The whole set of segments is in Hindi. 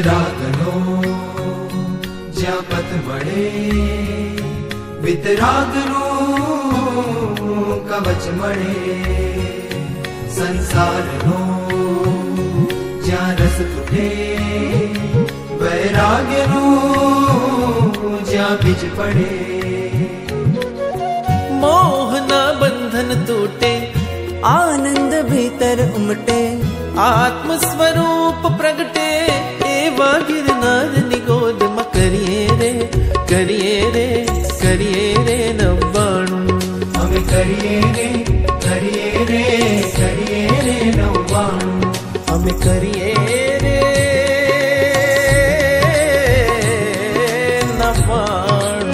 વિતરાગનો જ્યાં પથ મળે વિતરાગનું કવચ મળે સંસારનો જ્યાં રસ તૂટે વૈરાગ્યનું જ્યાં બીજ પડે मोहना बंधन टूटे आनंद भीतर उमटे आत्म स्वरूप प्रगटे एवा गिरनार निगोद में करिए रे करिए रे करिए रे नव्वाणु हमें करिए रे करिए रे करिए रे नव्वाणु हमें करिए रे नव्वाणु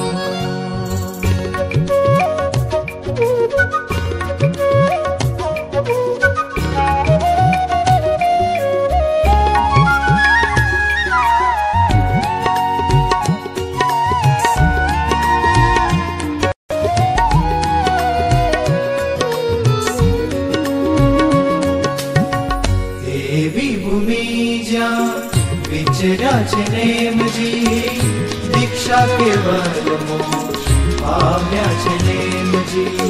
विचरा छे नेमजी दीक्षा केवल मोक्ष पाम्या छे नेमजी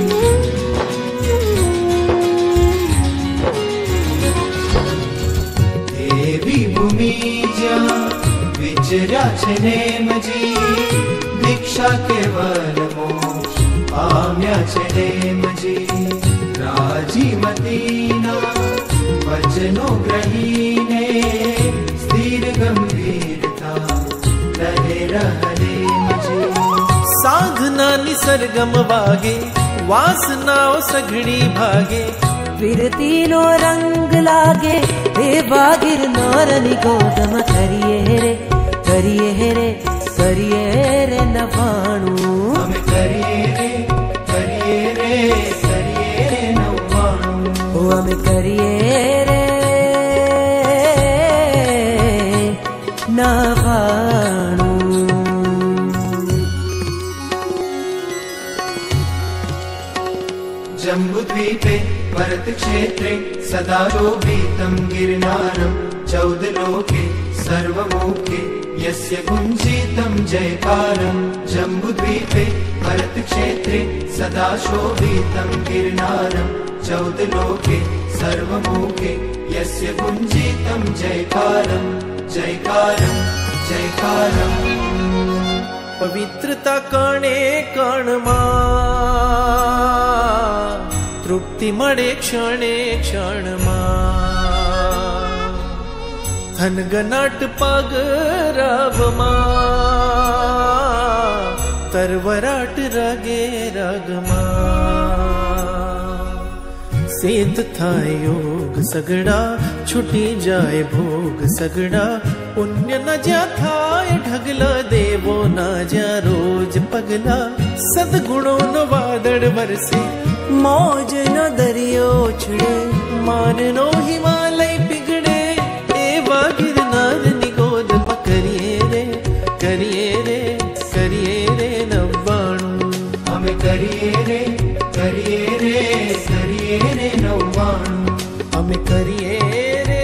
एवी भूमि ज्યાં विचरा छे नेमजी दीक्षा केवल मोक्ष पाम्या छे नेमजी राजी मतीना वचनो ग्रहीने स्थिर गंभीरता रहे रहने मुझे साधना निसर्गम वागे वासनाओ सघड़ी भागे विरती नो रंग लागे एवा गिरनार निगोदम करिए रे करिए रे करिए रे नव्वाणु हम करिए रे करिए रे करिए रे नव्वाणु हम करिए रे नव्वाणु जम्बुद्वीपे भरत क्षेत्रे सदा शोभितं गिरनारं 14 लोके सर्वमुखे यस्य गुञ्जितं जयकारं जम्बुद्वीपे भरत क्षेत्रे सदा शोभितं गिरनारं 14 लोके सर्वमुखे यस्य गुञ्जितं जयकारं जयकारं जयकारं पवित्रता कणे कणમાં તૃપ્તિ મળે ક્ષણે ક્ષણમાં થનગનાટ પગરાવમાં તરવરાટ રાગે રાગમાં સિદ્ધ થાય યોગ સગડા છૂટી જાય ભોગ સગડા પુણ્ય ન જ્યાં થાય ઢગલા દેવો ના જ્યાં રોજ પગલા સદગુણોનો વાદળ વરસે मौज नो दरियो छड़े मान नो हिमालय पिघड़े एवा गिरनार निगोद में करिए रे करिए रे करिए रे नव्वाणु हमें करिए रे करिए रे करिए रे नव्वाणु हमें करिए रे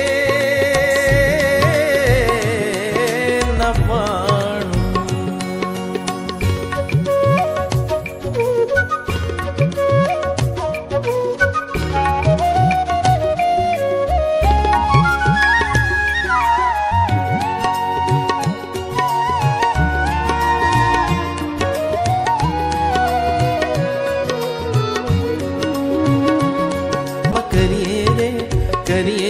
नव्वाणु करिए